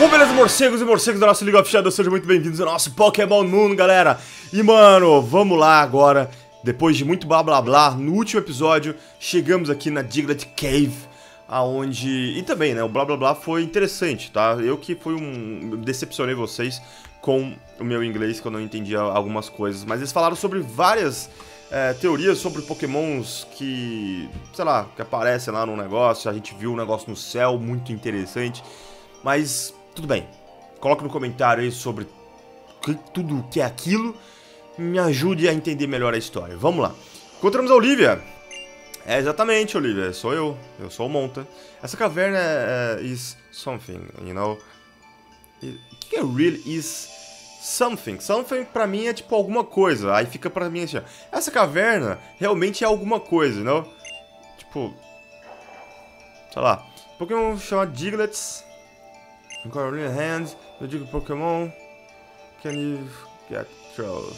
Bom, beleza, morcegos e morcegos da nossa League of Shadows, sejam muito bem-vindos ao nosso Pokémon Moon, galera. E, mano, vamos lá agora, depois de muito blá blá blá, no último episódio, chegamos aqui na Diglett Cave, aonde... E também, né, o blá blá blá foi interessante, tá? Eu que decepcionei vocês com o meu inglês, que eu não entendia algumas coisas, mas eles falaram sobre várias... teorias sobre pokémons que, sei lá, que aparecem lá no negócio. A gente viu um negócio no céu muito interessante. Mas, tudo bem. Coloque no comentário aí sobre tudo o que é aquilo. Me ajude a entender melhor a história. Vamos lá. Encontramos a Olivia. É, exatamente, Olivia. Sou eu. Eu sou o Monta. Essa caverna is something, you know. O que é really is... Something. Something pra mim é tipo alguma coisa. Aí fica pra mim assim, ó. Essa caverna realmente é alguma coisa, não? Tipo... Sei lá. Pokémon chama Diglett. Carolina Hands. Eu digo Pokémon. Can you get through?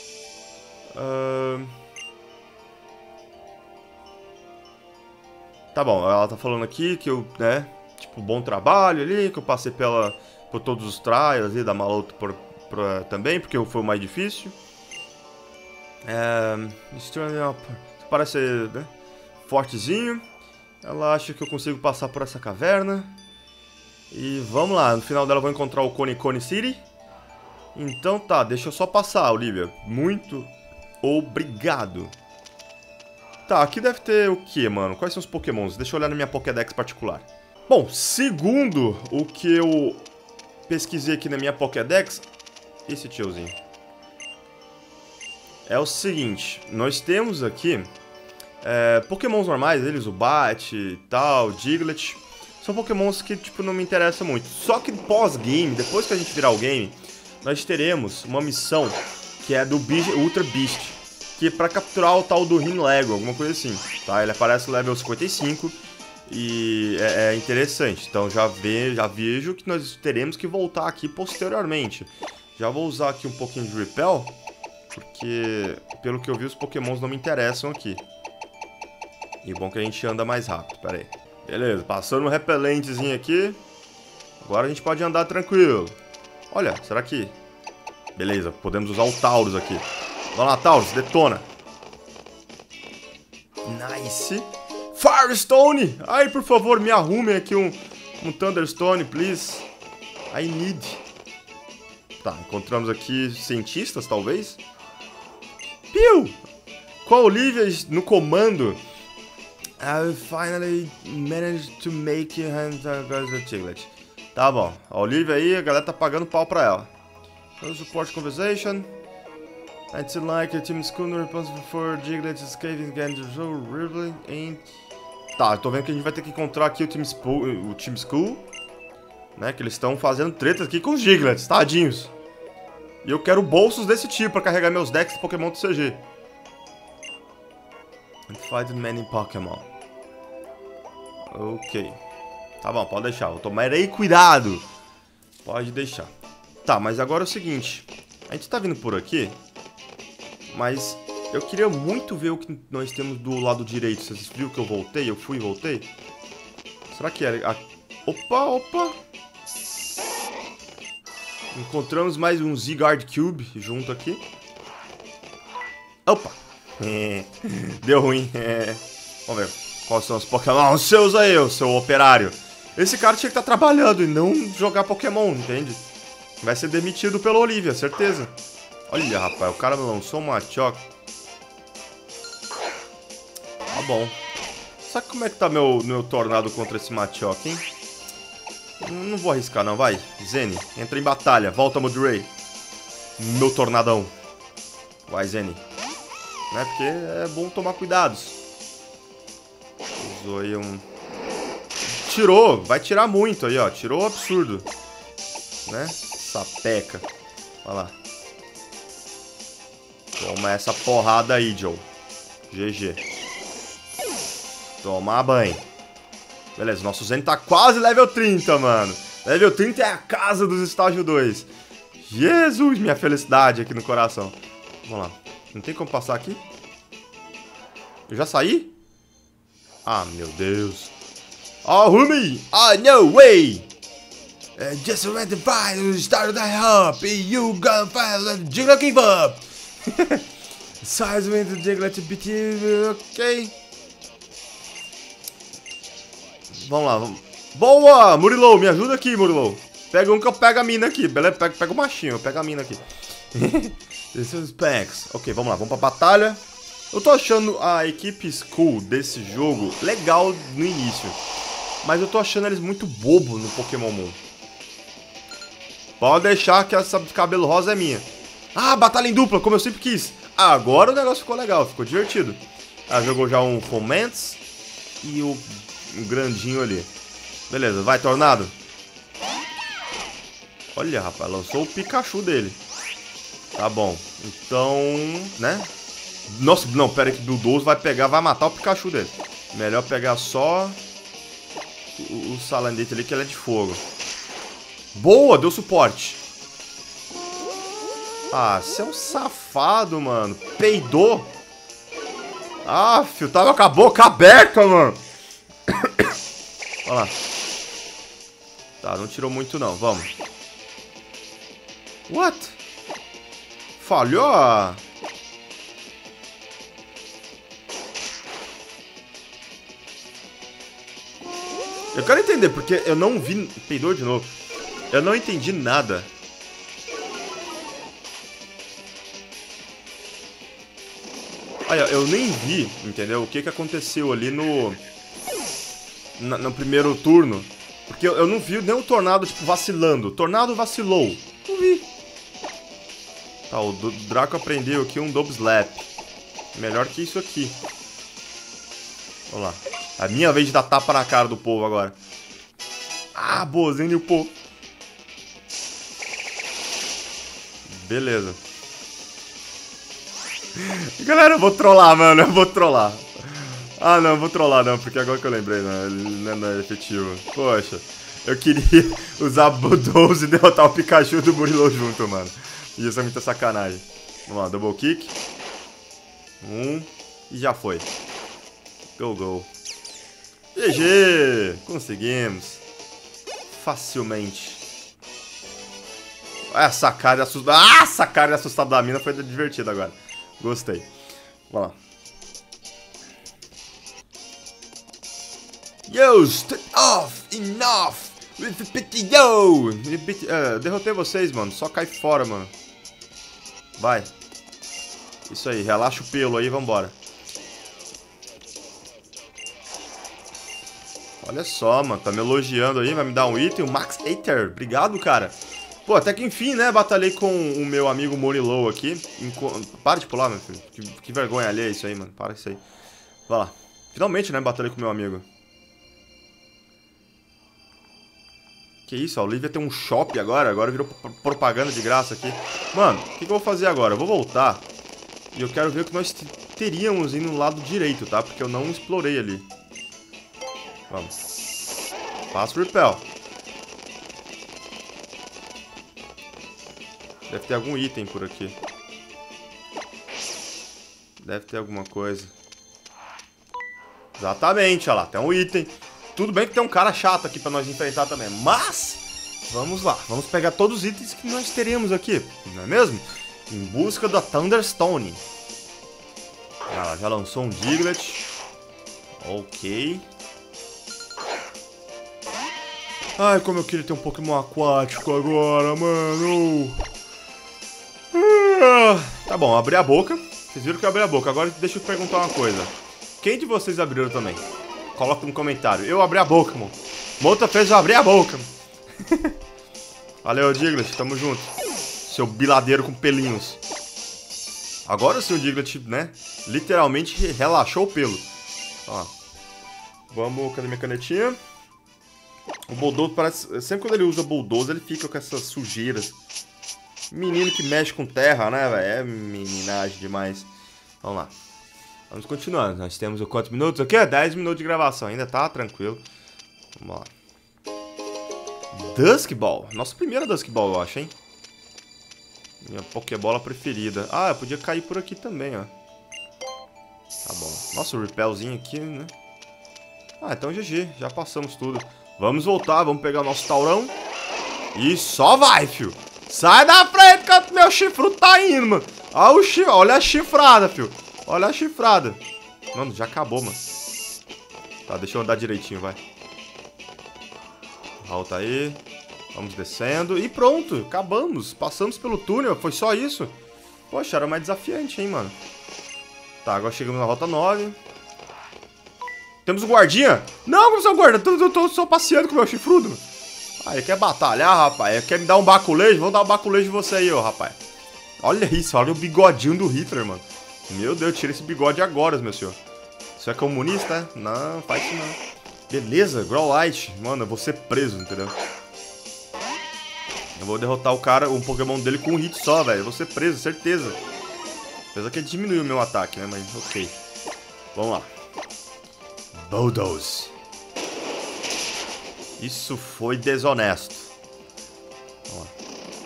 Tá bom, ela tá falando aqui que eu, né? Tipo, bom trabalho ali. Que eu passei por todos os trials ali da Maloto também, porque foi o mais difícil. Parece, né, fortezinho. Ela acha que eu consigo passar por essa caverna. E vamos lá, no final dela eu vou encontrar o Cone City. Então tá, deixa eu só passar, Olivia. Muito obrigado. Tá, aqui deve ter o que, mano? Quais são os pokémons? Deixa eu olhar na minha Pokédex particular. Bom, segundo o que eu pesquisei aqui na minha Pokédex, esse tiozinho, é o seguinte, nós temos aqui pokémons normais, eles, o Bat e tal, Diglett, são pokémons que, tipo, não me interessam muito. Só que pós-game, depois que a gente virar o game, nós teremos uma missão que é do Ultra Beast, que é pra capturar o tal do Rinlego, alguma coisa assim, tá? Ele aparece no level 55 e é interessante, então já vejo que nós teremos que voltar aqui posteriormente. Já vou usar aqui um pouquinho de Repel, porque, pelo que eu vi, os pokémons não me interessam aqui. E bom que a gente anda mais rápido, pera aí. Beleza, passando um repelentezinho aqui. Agora a gente pode andar tranquilo. Olha, será que... Beleza, podemos usar o Taurus aqui. Vamos lá, Taurus, detona. Nice. Firestone! Ai, por favor, me arrume aqui um Thunderstone, please. I need... Tá, encontramos aqui cientistas, talvez. Piu! Com a Olivia no comando, I finally managed to make you hand the Diglett. Tá bom, a Olivia aí, a galera tá pagando pau pra ela. No support conversation. It's like a team schooner responsible for Diglett escaping again. So really ain't... Tá, eu tô vendo que a gente vai ter que encontrar aqui o Team School, né, que eles estão fazendo treta aqui com os Digletts, tadinhos. E eu quero bolsos desse tipo pra carregar meus decks de Pokémon do CG. And fight many Pokémon. Ok. Tá bom, pode deixar. Eu tomarei cuidado. Pode deixar. Tá, mas agora é o seguinte. A gente tá vindo por aqui, mas eu queria muito ver o que nós temos do lado direito. Vocês viram que eu voltei? Eu fui e voltei? Será que era... Opa! Encontramos mais um Zygarde Cube junto aqui. Opa! Deu ruim. Vamos ver. Quais são os Pokémon seus aí, o seu operário? Esse cara tinha que estar trabalhando e não jogar Pokémon, entende? Vai ser demitido pela Olivia, certeza. Olha, rapaz, o cara me lançou um Machoke. Tá bom. Sabe como é que tá meu tornado contra esse Machoke, hein? Não vou arriscar não, vai. Zeni, entra em batalha. Volta, Mudray. Meu tornadão. Vai, Zeni. Né? Porque é bom tomar cuidados. Usou aí um... Tirou. Vai tirar muito aí, ó. Tirou absurdo. Né? Sapeca. Olha lá. Toma essa porrada aí, Joe. GG. Toma banho. Beleza, nosso Zen tá quase level 30, mano. Level 30 é a casa dos estágio 2. Jesus, minha felicidade aqui no coração. Vamos lá. Não tem como passar aqui? Eu já saí? Ah, meu Deus. Oh, Rumi! Ah, no way! Just went to fight, start the up, you gonna fight, Diglett give up. Size with the Diglett beat you, ok. Vamos lá, vamos. Boa, Murilou, me ajuda aqui, Murilou. Pega um que eu pego a mina aqui, beleza? Pega o machinho, eu pego a mina aqui. Esses packs. Ok, vamos lá, vamos pra batalha. Eu tô achando a equipe Skull desse jogo legal no início, mas eu tô achando eles muito bobo no Pokémon Moon. Pode deixar que essa de cabelo rosa é minha. Ah, batalha em dupla, como eu sempre quis. Agora o negócio ficou legal, ficou divertido. Ah, jogou já um Foments e o grandinho ali. Beleza, vai, Tornado. Olha, rapaz, lançou o Pikachu dele. Tá bom, então, né? Nossa, não, pera aí que o Bulldoze vai pegar, vai matar o Pikachu dele. Melhor pegar só o Salandit ali, que ele é de fogo. Boa, deu suporte. Ah, você é um safado, mano. Peidou. Ah, filho, tava com a boca aberta, mano. Olha lá. Tá, não tirou muito não, vamos. What? Falhou? Eu quero entender, porque eu não vi... Peidou de novo. Eu não entendi nada. Olha, eu nem vi, entendeu? O que aconteceu ali no primeiro turno. Porque eu não vi nem o Tornado, tipo, vacilando. O Tornado vacilou. Não vi. Tá, o Draco aprendeu aqui um Double Slap. Melhor que isso aqui. Vamos lá. É a minha vez de dar tapa na cara do povo agora. Ah, boazinho o povo. Beleza. Galera, eu vou trollar, mano. Eu vou trollar. Ah, não, eu vou trollar não, porque agora que eu lembrei, não é efetivo. Poxa, eu queria usar Bulldoze e derrotar o Pikachu do Murilou junto, mano. Isso é muita sacanagem. Vamos lá, double kick. E já foi. Go, go. GG! Conseguimos. Facilmente. Essa cara assustada. Ah, essa cara assustada da mina foi divertida agora. Gostei. Vamos lá. Yo, step off! Enough! With the pity, yo! Derrotei vocês, mano. Só cai fora, mano. Vai. Isso aí, relaxa o pelo aí, vambora. Olha só, mano, tá me elogiando aí, vai me dar um item, o Max Aether. Obrigado, cara. Pô, até que enfim, né, batalhei com o meu amigo Murilou aqui. Para de pular, meu filho. Que vergonha alheia isso aí, mano. Para isso aí. Vai lá. Finalmente, né, batalhei com o meu amigo. Que isso, a Olivia tem um shopping agora. Agora virou propaganda de graça aqui. Mano, o que eu vou fazer agora? Eu vou voltar. E eu quero ver o que nós teríamos indo no lado direito, tá? Porque eu não explorei ali. Vamos. Passa o Repel. Deve ter algum item por aqui. Deve ter alguma coisa. Exatamente, olha lá. Tem um item. Tudo bem que tem um cara chato aqui pra nós enfrentar também. Mas, vamos lá. Vamos pegar todos os itens que nós teremos aqui. Não é mesmo? Em busca da Thunderstone. Ela já lançou um Diglett. Ok. Ai, como eu queria ter um Pokémon aquático agora, mano. Tá bom, abri a boca. Vocês viram que eu abri a boca. Agora deixa eu perguntar uma coisa. Quem de vocês abriram também? Coloca no comentário. Eu abri a boca, mano. Mota fez eu abrir a boca. Valeu, Diglett. Tamo junto. Seu biladeiro com pelinhos. Agora sim o Diglett, né? Literalmente relaxou o pelo. Ó. Vamos, cadê minha canetinha? O Bulldoze parece... Sempre quando ele usa Bulldoze, ele fica com essas sujeiras. Menino que mexe com terra, né, velho? É meninagem demais. Vamos lá. Vamos continuando. Nós temos quantos minutos aqui? 10 minutos de gravação. Ainda tá tranquilo. Vamos lá. Dusk Ball. Nossa primeira Dusk Ball, eu acho, hein? Minha Pokébola preferida. Ah, eu podia cair por aqui também, ó. Tá bom. Nossa, o Repelzinho aqui, né? Ah, então GG. Já passamos tudo. Vamos voltar. Vamos pegar o nosso Taurão. E só vai, fio. Sai da frente que meu chifrudo tá indo, mano. Olha a chifrada, fio. Olha a chifrada. Mano, já acabou, mano. Tá, deixa eu andar direitinho, vai. Volta aí. Vamos descendo. E pronto, acabamos. Passamos pelo túnel, foi só isso. Poxa, era mais desafiante, hein, mano. Tá, agora chegamos na rota 9. Temos um guardinha? Não, como seu guarda? Eu tô só passeando com o meu chifrudo. Ah, ele quer batalhar, rapaz. Ele quer me dar um baculejo? Vamos dar um baculejo de você aí, ó, rapaz. Olha isso, olha o bigodinho do Hitler, mano. Meu Deus, tira esse bigode agora, meu senhor. Você é comunista, é? Não, faz isso não. Beleza, Growlithe. Mano, eu vou ser preso, entendeu? Eu vou derrotar o cara, um Pokémon dele com um hit só, velho. Eu vou ser preso, certeza. Apesar que ele diminuiu o meu ataque, né? Mas ok. Vamos lá. Bulldoze. Isso foi desonesto. Vamos lá.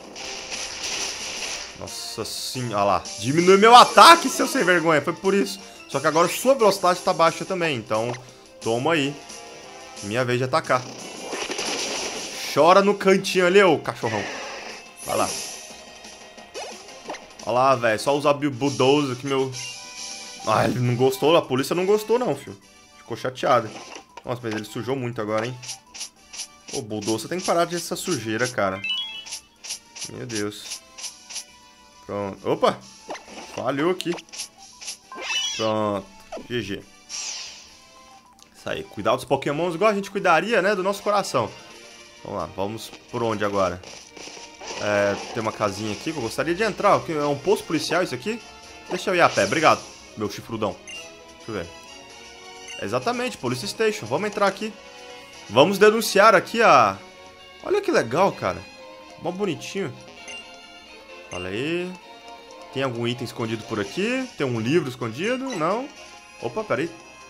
Nossa senhora. Olha lá. Diminui meu ataque, seu sem vergonha. Foi por isso. Só que agora sua velocidade tá baixa também. Então, toma aí. Minha vez de atacar. Chora no cantinho ali, ô cachorrão. Vai lá. Olha lá, velho. Só usar Bulldoze que meu... Ah, ele não gostou. A polícia não gostou, não, filho. Ficou chateado. Nossa, mas ele sujou muito agora, hein? Ô, Bulldoze, você tem que parar de essa sujeira, cara. Meu Deus. Pronto. Opa! Falhou aqui. Pronto. GG. Isso aí. Cuidar dos Pokémons igual a gente cuidaria, né? Do nosso coração. Vamos lá. Vamos por onde agora? Tem uma casinha aqui que eu gostaria de entrar. É um posto policial isso aqui? Deixa eu ir a pé. Obrigado, meu chifrudão. Deixa eu ver. Exatamente, Police Station. Vamos entrar aqui. Vamos denunciar aqui a... Olha que legal, cara. Mó bonitinho. Olha aí. Tem algum item escondido por aqui? Tem um livro escondido? Não. Opa, peraí.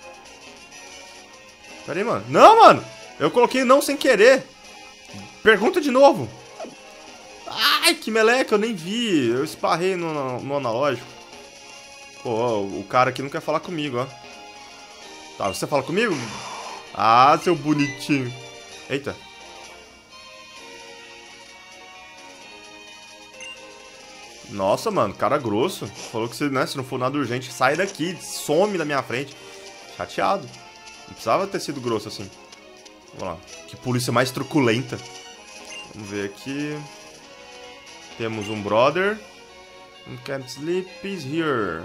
Peraí, mano. Não, mano. Eu coloquei não sem querer. Pergunta de novo. Ai, que meleca. Eu nem vi. Eu esparrei no analógico. Pô, o cara aqui não quer falar comigo, ó. Tá, você fala comigo? Ah, seu bonitinho. Eita. Nossa, mano, cara grosso. Falou que né, se não for nada urgente, sai daqui, some da minha frente. Chateado. Não precisava ter sido grosso assim. Vamos lá. Que polícia mais truculenta. Vamos ver aqui. Temos um brother. Can't sleep is here.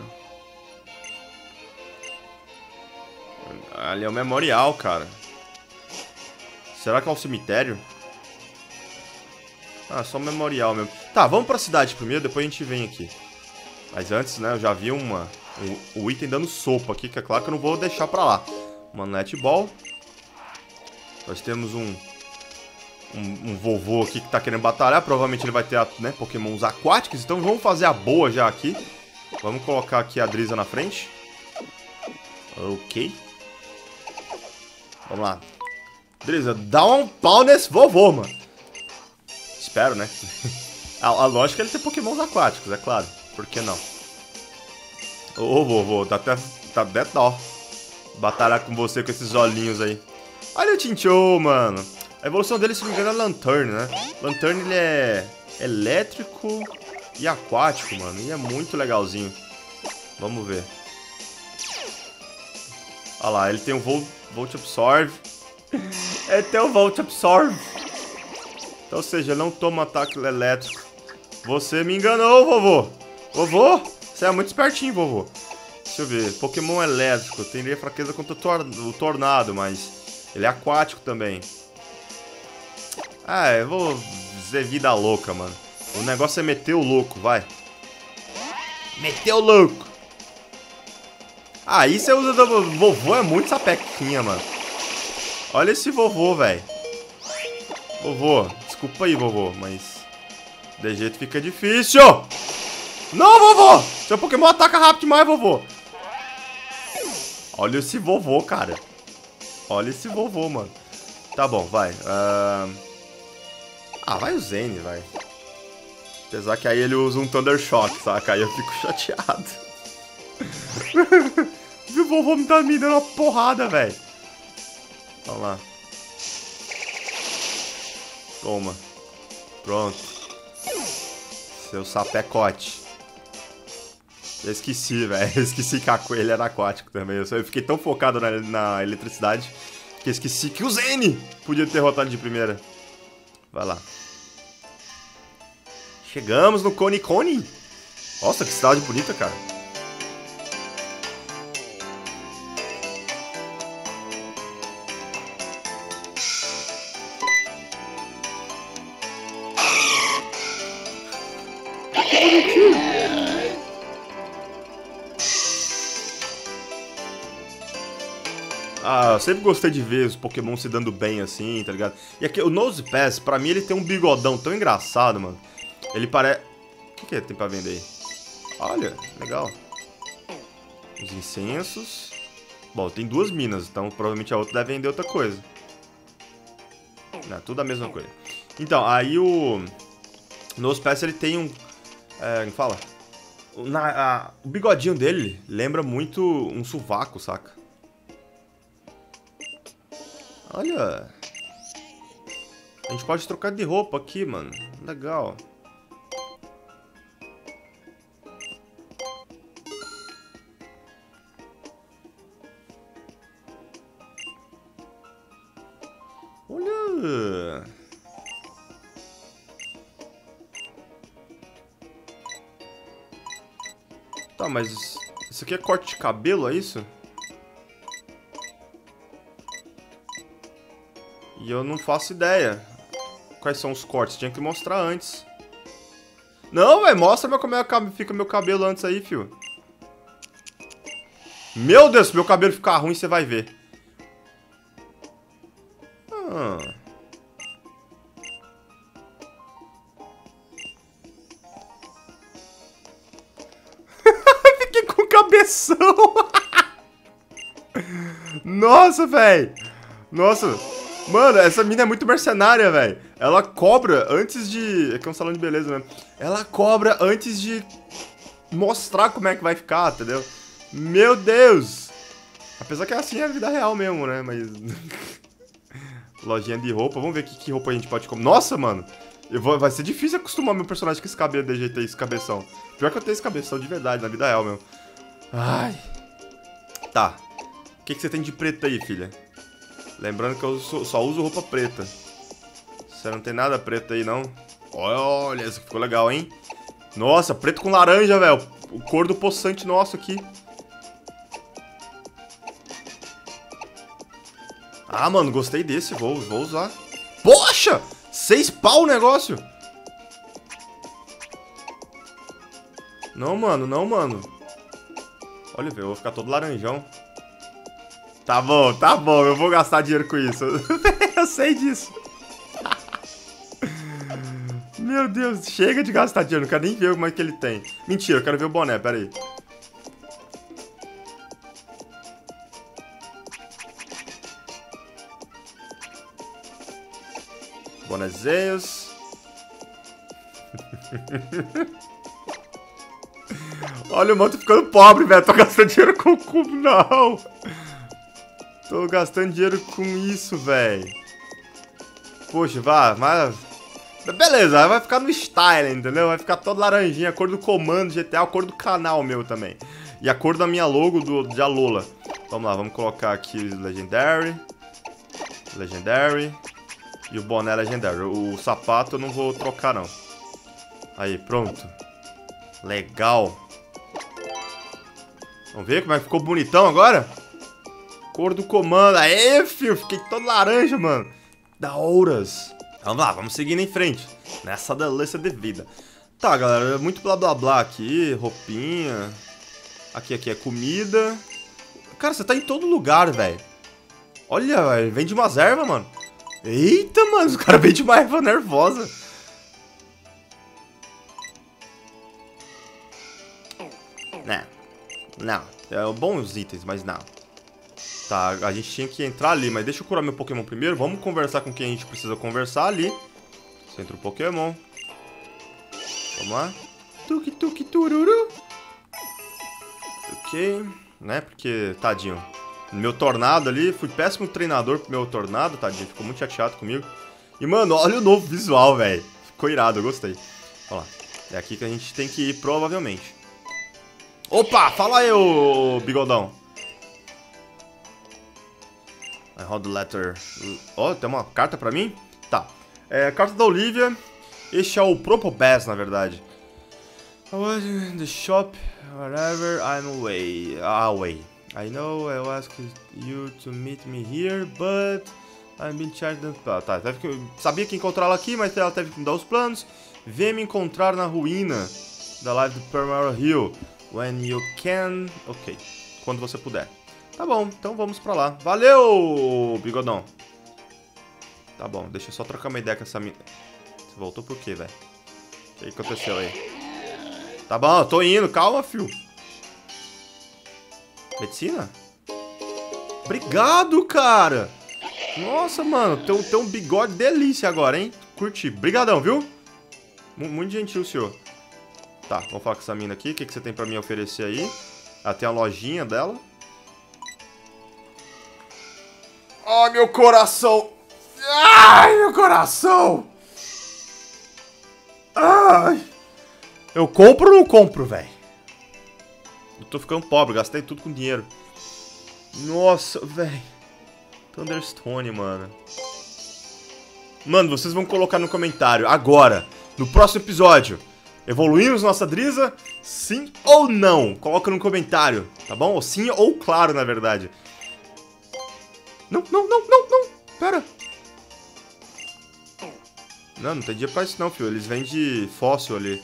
Ali é o memorial, cara. Será que é um cemitério? Ah, só um memorial mesmo. Tá, vamos pra cidade primeiro, depois a gente vem aqui. Mas antes, né, eu já vi o item dando sopa aqui, que é claro que eu não vou deixar pra lá. Uma netball. Nós temos um vovô aqui que tá querendo batalhar. Provavelmente ele vai ter, né, pokémons aquáticos. Então vamos fazer a boa já aqui. Vamos colocar aqui a Drisa na frente. Ok. Vamos lá. Drisa, dá um pau nesse vovô, mano. Espero, né? A lógica é ele ter pokémons aquáticos, é claro. Por que não? Ô, vovô, dá até dó batalhar com você com esses olhinhos aí. Olha o Chinchou, mano. A evolução dele, se não me engano, é Lanturn, né? Lanturn, ele é elétrico e aquático, mano. E é muito legalzinho. Vamos ver. Olha lá, ele tem um Volt Absorb. Ele tem um Volt Absorb. Então, ou seja, não toma ataque elétrico. Você me enganou, vovô. Vovô, você é muito espertinho, vovô. Deixa eu ver. Pokémon elétrico. Teria fraqueza contra o tornado, mas ele é aquático também. Ah, eu vou dizer vida louca, mano. O negócio é meter o louco, vai. Meter o louco. Aí você usa do vovô, é muito sapequinha, mano. Olha esse vovô, velho. Vovô, desculpa aí, vovô, mas de jeito fica difícil. Não, vovô! Seu Pokémon ataca rápido demais, vovô. Olha esse vovô, cara. Olha esse vovô, mano. Tá bom, vai. Vai o Zane, vai. Apesar que aí ele usa um Thunder Shock, saca? Aí eu fico chateado. O vovô me tá me dando uma porrada, velho. Vamos lá. Toma. Pronto. Seu sapecote. Eu esqueci, velho. Eu esqueci que ele era aquático também. Eu fiquei tão focado na eletricidade que eu esqueci que o Zane podia ter derrotado de primeira. Vai lá. Chegamos no Cone Cone. Nossa, que cidade bonita, cara. Ah, eu sempre gostei de ver os Pokémon se dando bem assim, tá ligado? E aqui, o Nosepass, pra mim, ele tem um bigodão tão engraçado, mano. Ele parece... O que tem pra vender aí? Olha, legal. Os incensos. Bom, tem 2 minas, então provavelmente a outra deve vender outra coisa. Não, tudo a mesma coisa. Então, aí o Nosepass, ele tem um... como fala? O bigodinho dele lembra muito um sovaco, saca? Olha. A gente pode trocar de roupa aqui, mano. Legal. Olha. Tá, mas isso aqui é corte de cabelo, é isso? E eu não faço ideia quais são os cortes. Tinha que mostrar antes. Não, velho. Mostra como fica meu cabelo antes aí, fio. Meu Deus, se meu cabelo ficar ruim, você vai ver. Fiquei com cabeção. Nossa, velho. Nossa. Mano, essa mina é muito mercenária, velho. Ela cobra antes de... Aqui é um salão de beleza mesmo. Ela cobra antes de mostrar como é que vai ficar, entendeu? Meu Deus! Apesar que assim é a vida real mesmo, né? Mas... Lojinha de roupa. Vamos ver que roupa a gente pode comprar. Nossa, mano! Vai ser difícil acostumar meu personagem com esse cabelo de jeito aí, esse cabeção. Pior que eu tenho esse cabeção de verdade, na vida real mesmo. Ai. Tá. O que você tem de preto aí, filha? Lembrando que eu só uso roupa preta. Você não tem nada preto aí, não? Olha, esse ficou legal, hein? Nossa, preto com laranja, velho. O cor do poçante nosso aqui. Ah, mano, gostei desse. Vou usar. Poxa! 6 pau o negócio. Não, mano, não, mano. Olha, velho, eu vou ficar todo laranjão. Tá bom, eu vou gastar dinheiro com isso. Eu sei disso. Meu Deus, chega de gastar dinheiro, não quero nem ver como é que ele tem. Mentira, eu quero ver o boné, pera aí. Bonézinhos. Olha, o mano, tô ficando pobre, velho. Tô gastando dinheiro com o cubo, não. Tô gastando dinheiro com isso, velho. Poxa, mas... Beleza, vai ficar no style, entendeu? Vai ficar todo laranjinha, a cor do comando GTA, a cor do canal meu também. E a cor da minha logo de Alola. Vamos lá, vamos colocar aqui Legendary. Legendary. E o boné Legendary. O sapato eu não vou trocar, não. Aí, pronto. Legal. Vamos ver como é que ficou bonitão agora? Cor do comando. Aê, filho. Fiquei todo laranja, mano. Da horas. Vamos lá, vamos seguindo em frente. Nessa delícia de vida. Tá, galera. Muito blá blá blá aqui. Roupinha. Aqui é comida. Cara, você tá em todo lugar, velho. Olha, velho. Vende umas ervas, mano. Eita, mano. Os caras vendem uma erva nervosa. Não. É bons itens, mas não. Tá, a gente tinha que entrar ali, mas deixa eu curar meu Pokémon primeiro. Vamos conversar com quem a gente precisa conversar ali. Centro Pokémon. Vamos lá. Tuki tuki tururu. Ok, né, porque, tadinho. Meu Tornado ali, fui péssimo treinador pro meu Tornado, tadinho. Ficou muito chateado comigo. E, mano, olha o novo visual, velho. Ficou irado, eu gostei. Olha lá. É aqui que a gente tem que ir, provavelmente. Opa, fala aí, ô bigodão. I hold the letter. Ó, tem uma carta pra mim? Tá. Carta da Olivia. Este é o Propobass, na verdade. I was in the shop, wherever I'm away. I know I asked you to meet me here, but I've been charged. Tá, sabia que encontrá-la aqui, mas ela teve que me dar os planos. Vem me encontrar na ruína da live do Primary Hill. When you can. Ok, quando você puder. Tá bom, então vamos pra lá. Valeu, bigodão. Tá bom, deixa eu só trocar uma ideia com essa mina. Você voltou por quê, velho? O que aconteceu aí? Tá bom, eu tô indo, calma, fio. Medicina? Obrigado, cara. Nossa, mano, tem um bigode delícia agora, hein? Curti. Brigadão, viu? Muito gentil, senhor. Tá, vamos falar com essa mina aqui. O que você tem pra me oferecer aí? Ah, tem a lojinha dela. Ai, meu coração. Ai, meu coração. Ai. Eu compro ou não compro, velho? Eu tô ficando pobre, gastei tudo com dinheiro. Nossa, velho. Thunderstone, mano. Mano, vocês vão colocar no comentário agora, no próximo episódio. Evoluímos nossa Driza? Sim ou não? Coloca no comentário, tá bom? Ou sim ou claro, na verdade. Não. Pera. Não tem dia pra isso não, filho. Eles vendem fóssil ali.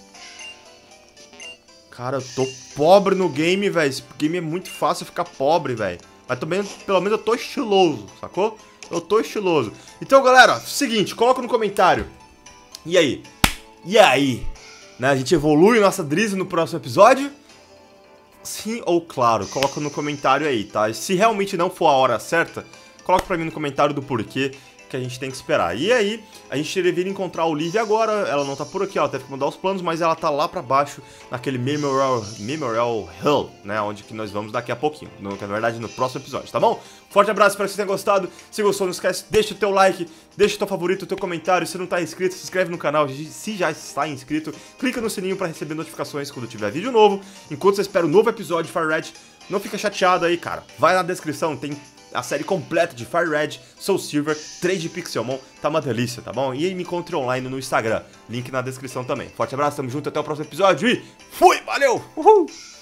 Cara, eu tô pobre no game, velho. Esse game é muito fácil ficar pobre, velho. Mas também, pelo menos, eu tô estiloso, sacou? Eu tô estiloso. Então, galera, seguinte, coloca no comentário. E aí? E aí? Né, a gente evolui nossa Driza no próximo episódio? Sim ou claro? Coloca no comentário aí, tá? E se realmente não for a hora certa, coloca pra mim no comentário do porquê que a gente tem que esperar. E aí, a gente deveria encontrar a Olivia agora. Ela não tá por aqui, ela teve que mudar os planos, mas ela tá lá pra baixo, naquele Memorial Hill, né? Onde que nós vamos daqui a pouquinho. Na verdade, no próximo episódio, tá bom? Forte abraço, espero que vocês tenham gostado. Se gostou, não esquece, deixa o teu like, deixa o teu favorito, o teu comentário. Se não tá inscrito, se inscreve no canal. Se já está inscrito, clica no sininho pra receber notificações quando tiver vídeo novo. Enquanto você espera o novo episódio de Fire Red, não fica chateado aí, cara. Vai na descrição, tem a série completa de Fire Red, Soul Silver, 3 de Pixelmon, tá uma delícia, tá bom? E aí me encontre online no Instagram, link na descrição também. Forte abraço, tamo junto, até o próximo episódio e fui, valeu! Uhul!